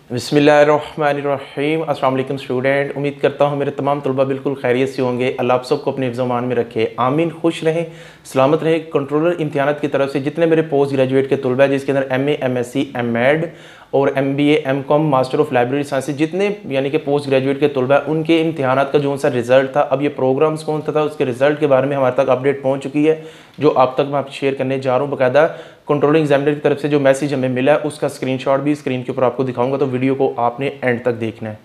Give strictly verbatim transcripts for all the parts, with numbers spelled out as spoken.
बिस्मिल्लाहिर्रहमानिर्रहीम। अस्सलाम वालेकुम स्टूडेंट, उम्मीद करता हूँ मेरे तमाम तलबा बिल्कुल खैरियत से होंगे। अल्लाह आप सबको अपने हिफ्ज़-ओ-अमान में रखे, आमीन। खुश रहें, सलामत रहें। कंट्रोलर इम्तिहानात की तरफ से जितने मेरे पोस्ट ग्रेजुएट के तलबा हैं, जिसके अंदर M A, M S C, M Ed और M B A, M Com, master of library sciences, जितने यानी कि पोस्ट ग्रेजुएट के तलबा हैं, उनके इम्तिहानात का जो सा रिजल्ट था, अब ये प्रोग्राम्स कौन सा था, उसके रिजल्ट के बारे में हमारे तक अपडेट पहुँच चुकी है, जो आप तक मैं आप शेयर करने जा रहा हूँ। बाकायदा कंट्रोलिंग एग्जामिनर की तरफ से जो मैसेज हमें मिला है, उसका स्क्रीनशॉट भी स्क्रीन के ऊपर आपको दिखाऊंगा, तो वीडियो को आपने एंड तक देखना है।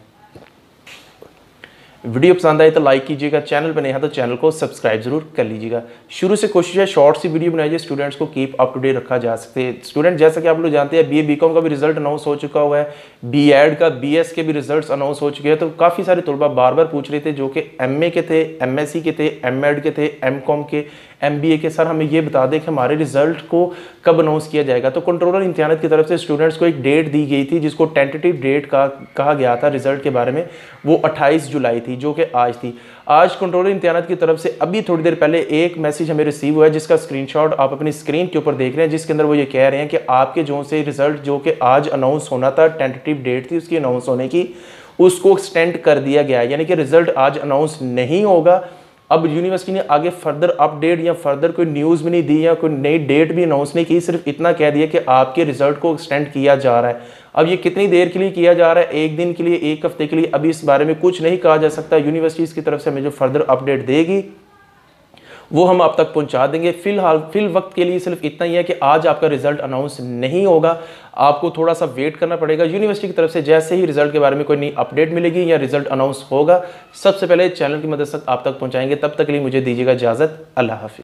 वीडियो पसंद आए तो लाइक कीजिएगा, चैनल पर नया है तो चैनल को सब्सक्राइब जरूर कर लीजिएगा। शुरू से कोशिश है शॉर्ट सी वीडियो बनाइए, स्टूडेंट्स को कीप अप टू डेट रखा जा सकते हैं। स्टूडेंट जैसा कि आप लोग जानते हैं, बी ए बी कॉम का भी रिजल्ट अनाउंस हो चुका हुआ है, बी एड का, बी एस के भी रिजल्ट्स अनाउंस हो चुके हैं। तो काफ़ी सारे तलबा बार बार पूछ रहे थे, जो कि एम ए के थे, एम एस सी के थे, एम एड के थे, एम कॉम के, एम बी ए के, सर हमें ये बता दें कि हमारे रिजल्ट को कब अनाउंस किया जाएगा। तो कंट्रोलर इम्तिहानात की तरफ से स्टूडेंट्स को एक डेट दी गई थी, जिसको टेंटेटिव डेट का कहा गया था रिजल्ट के बारे में, वो अट्ठाईस जुलाई थी, जो कि आज थी। आज कंट्रोलर इम्तिहानात की तरफ से अभी थोड़ी देर पहले एक मैसेज हमें रिसीव हुआ है, जिसका स्क्रीनशॉट आप अपनी स्क्रीन के ऊपर देख रहे हैं, जिसके अंदर वो ये कह रहे हैं कि आपके जो से रिजल्ट जो कि आज अनाउंस होना था, टेंटेटिव डेट थी उसकी अनाउंस होने की, उसको एक्सटेंड कर दिया गया है। यानी कि रिजल्ट आज अनाउंस नहीं होगा। अब यूनिवर्सिटी ने आगे फर्दर अपडेट या फर्दर कोई न्यूज़ भी नहीं दी या कोई नई डेट भी अनाउंस नहीं की, सिर्फ इतना कह दिया कि आपके रिजल्ट को एक्सटेंड किया जा रहा है। अब ये कितनी देर के लिए किया जा रहा है, एक दिन के लिए, एक हफ्ते के लिए, अभी इस बारे में कुछ नहीं कहा जा सकता। यूनिवर्सिटीज़ की तरफ से हमें जो फर्दर अपडेट देगी वो हम आप तक पहुंचा देंगे। फिलहाल फिल वक्त के लिए सिर्फ इतना ही है कि आज आपका रिजल्ट अनाउंस नहीं होगा, आपको थोड़ा सा वेट करना पड़ेगा। यूनिवर्सिटी की तरफ से जैसे ही रिजल्ट के बारे में कोई नई अपडेट मिलेगी या रिजल्ट अनाउंस होगा, सबसे पहले चैनल की मदद से आप तक पहुंचाएंगे। तब तक के लिए मुझे दीजिएगा इजाज़त। अल्लाह हाफिज़।